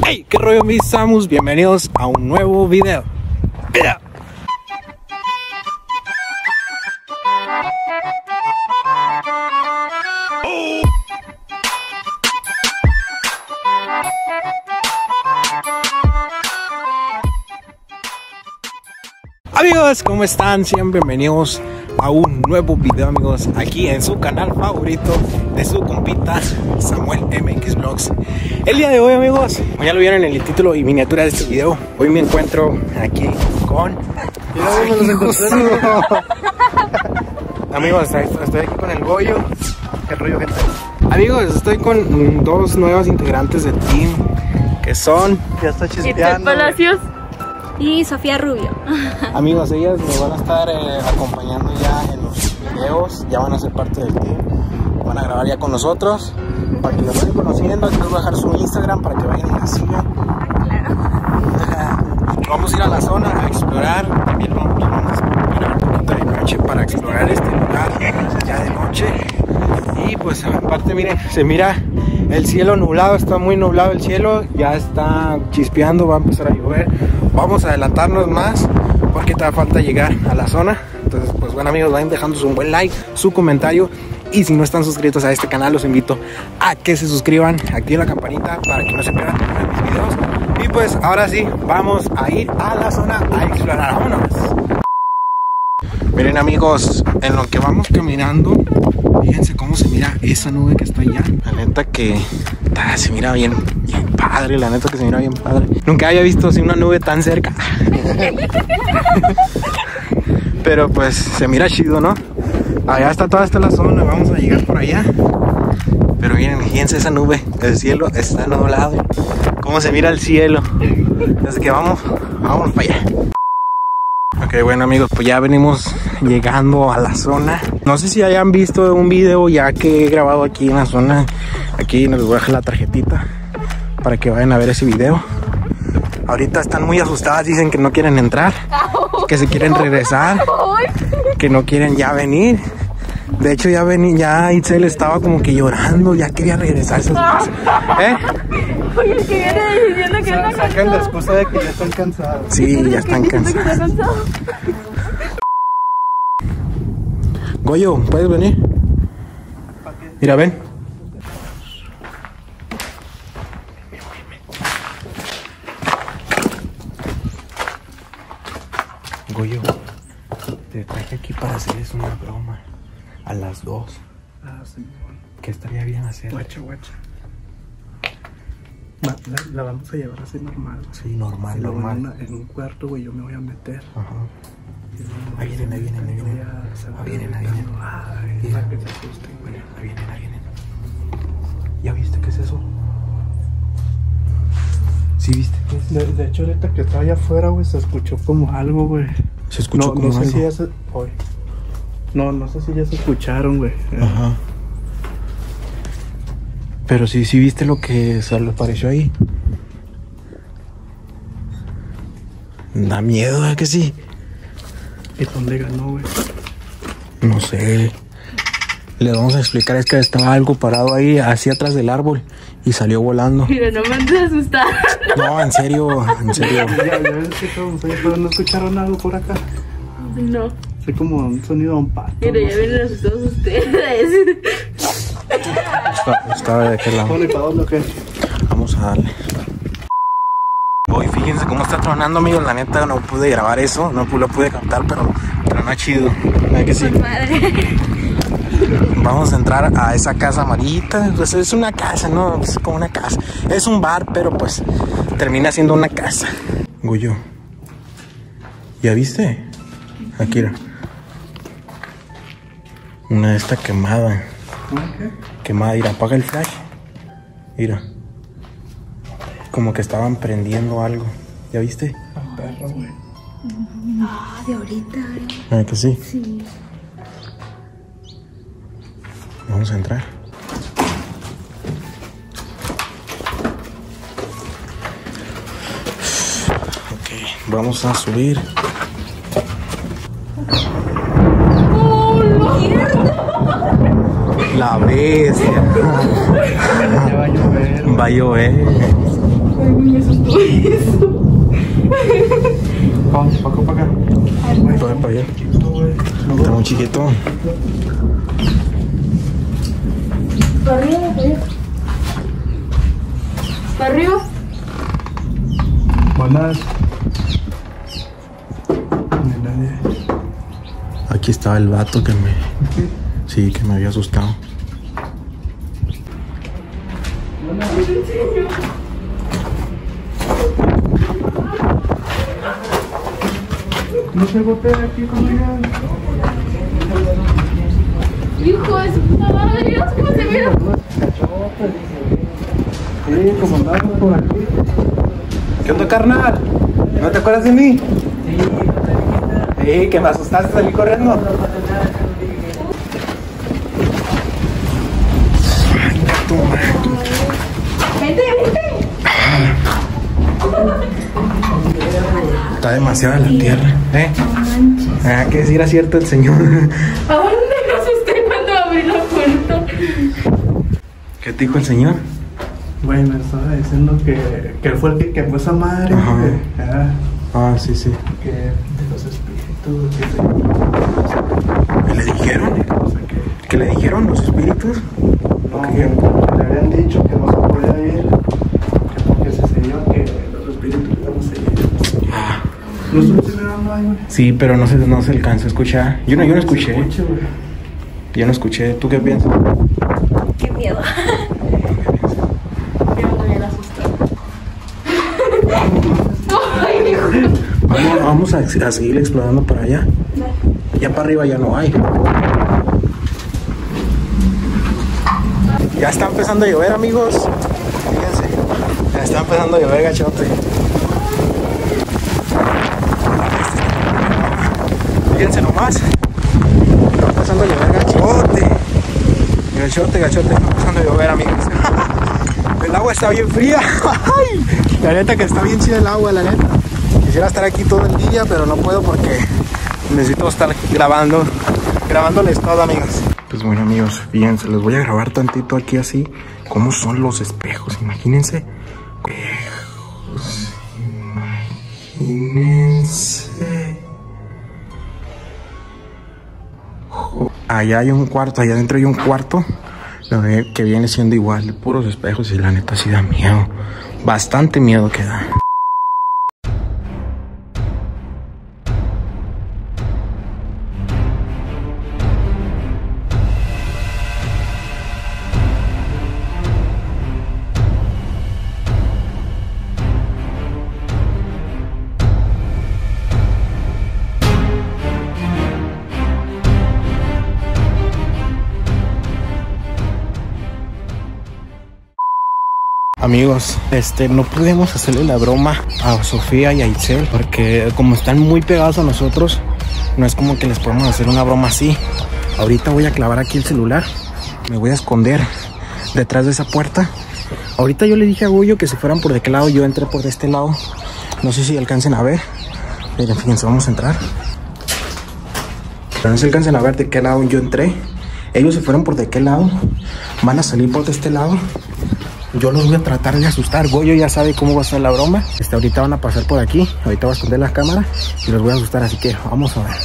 Hey, qué rollo mis Samus, bienvenidos a un nuevo video. Mira. Amigos, ¿cómo están? Sean bienvenidos a un nuevo video, amigos, aquí en su canal favorito de su compita Samuel MX Vlogs. El día de hoy, amigos, ya lo vieron en el título y miniatura de este video, hoy me encuentro aquí con... Amigos, estoy aquí con el Goyo. ¿Qué rollo, gente? Amigos, estoy con dos nuevas integrantes del team, que son... Ya está chispeando. Palacios y Sofía Rubio. Amigos, ellas me van a estar acompañando ya en los videos, ya van a ser parte del team, van a grabar ya con nosotros, para que los vayan conociendo. Aquí les voy a dejar su Instagram para que vayan y la sigan. Vamos a ir a la zona a explorar, también vamos a ir un poquito de noche para explorar este lugar, ya de noche. Y pues aparte, miren, se mira el cielo nublado, está muy nublado el cielo, ya está chispeando, va a empezar a llover. Vamos a adelantarnos más porque te da falta llegar a la zona. Entonces, pues bueno, amigos, vayan dejando un buen like, su comentario. Y si no están suscritos a este canal, los invito a que se suscriban, activen la campanita para que no se pierdan mis videos. Y pues ahora sí, vamos a ir a la zona a explorar. ¡Vámonos! Miren, amigos, en lo que vamos caminando, fíjense cómo se mira esa nube que está allá. La neta que se mira bien padre, la neta que se mira bien padre. Nunca había visto así una nube tan cerca. Pero pues se mira chido, ¿no? Allá está toda esta la zona, vamos a llegar por allá. Pero miren, fíjense esa nube, el cielo está nublado. Cómo se mira el cielo. Así que vamos para allá. Ok, bueno, amigos, pues ya venimos llegando a la zona. No sé si hayan visto un video ya que he grabado aquí en la zona. Aquí les voy a dejar la tarjetita para que vayan a ver ese video. Ahorita están muy asustadas, dicen que no quieren entrar, que se quieren regresar, que no quieren ya venir. De hecho ya Itzel estaba como que llorando, ya quería regresarse a su casa. Oye, el que viene diciendo que no sacan la excusa de que ya están cansados. Sí, ya están cansados. Goyo, ¿puedes venir? Mira, ven. Goyo, te traje aquí para hacerles una broma a las 2. Sí. ¿Qué estaría bien hacer? Guacha. La vamos a llevar así normal. Sí, normal. En un cuarto, güey, yo me voy a meter. Ajá. Ahí vienen. Ahí vienen. Ay, para que se asusten, güey. Ahí vienen. ¿Ya viste qué es eso? ¿Sí viste qué es? De hecho, ahorita que estaba allá afuera, güey, se escuchó como algo, güey. Se escuchó como algo. No sé si ya se escucharon, güey. Ajá. Pero sí viste lo que se le apareció ahí. Da miedo, ¿verdad que sí? ¿Y dónde ganó, güey? No sé. Le vamos a explicar, es que estaba algo parado ahí, así atrás del árbol, y salió volando. Mira, no me andes asustando. No, en serio. Ya ves que todos pero no escucharon algo por acá. No. Fue como un sonido de un pato. Mira, ya vienen asustados ustedes. Estaba de aquel lado. ¿Para dónde o qué? Vamos a darle. Hoy fíjense cómo está tronando, amigos. La neta no pude grabar eso, no lo pude captar, pero no es chido. ¿Verdad que sí? Madre. Vamos a entrar a esa casa amarillita. Pues es una casa, ¿no? Es como una casa. Es un bar, pero pues termina siendo una casa. Goyo, ¿ya viste? Aquí era una de estas quemada. ¿Qué? Quemada, mira, apaga el flash. Mira. Como que estaban prendiendo algo. ¿Ya viste? Perro, güey. Ah, de ahorita. ¿Ah, que sí? Sí. Vamos a entrar. Ok, vamos a subir. La bestia. Ya va a llover. Va a llover. ¿Para acá, para acá? Todavía para allá. Chiquito, güey. Está muy chiquito. Para arriba, para arriba. Para arriba. Buenas. No hay nadie. Aquí estaba el vato que me... ¿Qué? Sí, que me había asustado. No se botea aquí conmigo. Hijo de su puta madre, Dios, ¿cómo se mira? Sí, como andamos por aquí. ¿Qué onda, carnal? ¿No te acuerdas de mí? Sí, que me asustaste, salí corriendo. Vente, vente. Está demasiada la tierra, Ah, que si era cierto el señor. ¿A dónde me asusté cuando abrí la puerta? ¿Qué te dijo el señor? Güey, me estaba diciendo que él fue el que quemó esa madre. Ajá. Que, Sí, sí. que de los espíritus, que ¿Y le dijeron? no sé qué. ¿Qué le dijeron los espíritus? No, que le habían dicho que no se podía ir, que porque se selló, que los espíritus no se sellan. ¿No estuviste mirando ahí, güey? Sí, pero no se alcanzó a escuchar. Yo no escuché. Se escucha, güey. Yo no escuché. ¿Tú qué piensas? Qué miedo. Yo me hubiera asustado. Ay, hijo. Vamos a seguir explorando para allá. Ya para arriba ya no hay. Ya está empezando a llover, amigos. Fíjense. Ya está empezando a llover, gachote. Fíjense nomás. Está empezando a llover, gachote. Gachote. Está empezando a llover, amigos. El agua está bien fría. La neta que está bien chida el agua, la neta. Quisiera estar aquí todo el día, pero no puedo porque necesito estar grabándoles todo, amigos. Pues bueno, amigos, fíjense, les voy a grabar tantito aquí así, cómo son los espejos, imagínense. Espejos, imagínense. Allá hay un cuarto, allá adentro hay un cuarto que viene siendo igual, de puros espejos, y la neta sí da miedo. Bastante miedo que da. Amigos, no pudimos hacerle la broma a Sofía y a Itzel porque como están muy pegados a nosotros, no es como que les podemos hacer una broma así. Ahorita voy a clavar aquí el celular, me voy a esconder detrás de esa puerta. Ahorita yo le dije a Goyo que se fueran por de qué lado, yo entré por de este lado. No sé si alcancen a ver, pero fíjense, vamos a entrar. Pero no sé si alcancen a ver de qué lado yo entré. Ellos se fueron por de qué lado, van a salir por de este lado. Yo los voy a tratar de asustar. Goyo ya sabe cómo va a ser la broma. Ahorita van a pasar por aquí. Ahorita voy a esconder la cámara y los voy a asustar. Así que vamos a ver.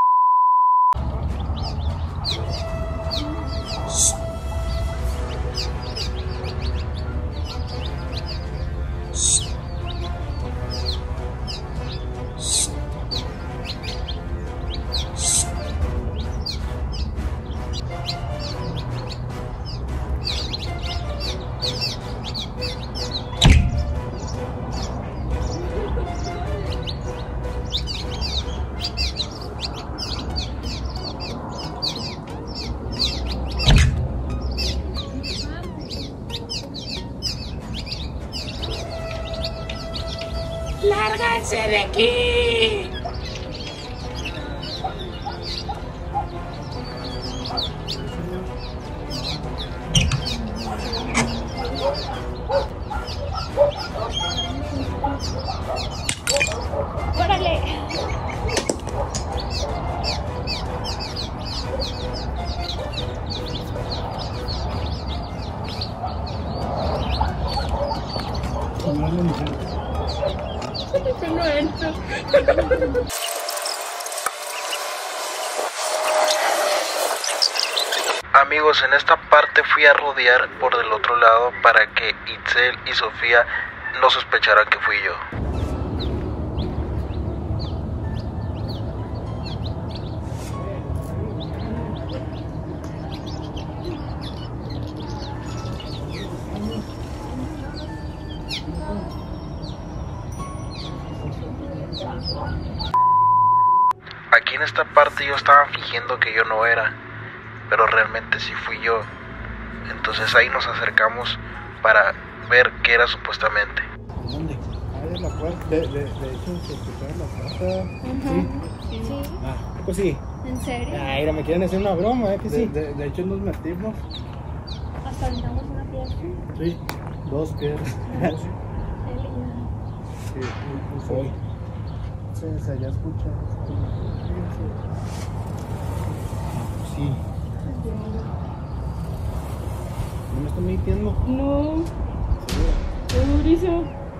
¡Lárganse de aquí! ¡Órale! No entro. Amigos, en esta parte fui a rodear por del otro lado para que Itzel y Sofía no sospecharan que fui yo. Aquí en esta parte yo estaba fingiendo que yo no era, pero realmente sí fui yo. Entonces ahí nos acercamos para ver qué era supuestamente. ¿Dónde? Ahí en la puerta. De hecho, se escucharon la puerta. Sí. Ah, pues sí. ¿En serio? Ay, mira, me quieren hacer una broma, que sí. De hecho, nos metimos. Hasta aventamos una piedra. Sí, 2 piedras. Sí, hoy. Se ya escucha. Sí. ¿No me están mintiendo? No. Es durísimo.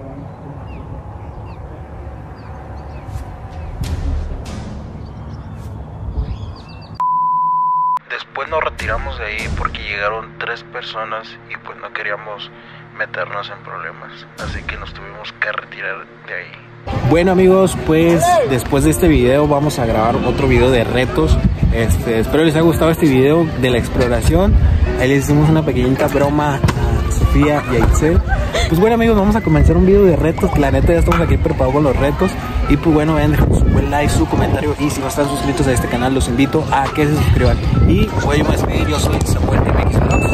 Después nos retiramos de ahí porque llegaron 3 personas y pues no queríamos meternos en problemas, así que nos tuvimos que retirar de ahí. Bueno amigos, pues después de este video vamos a grabar otro video de retos. Espero les haya gustado este video de la exploración. Ahí les hicimos una pequeñita broma a Sofía y a Itzel. Pues bueno amigos, vamos a comenzar un video de retos. La neta ya estamos aquí preparados con los retos. Y pues bueno, vayan dejando su buen like, su comentario. Y si no están suscritos a este canal, los invito a que se suscriban. Y voy a despedir, yo soy Samuel MX Vlogs.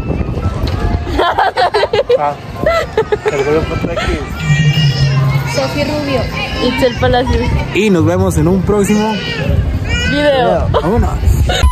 Sofía Rubio. Itzel Palacios. Y nos vemos en un próximo video. Vámonos.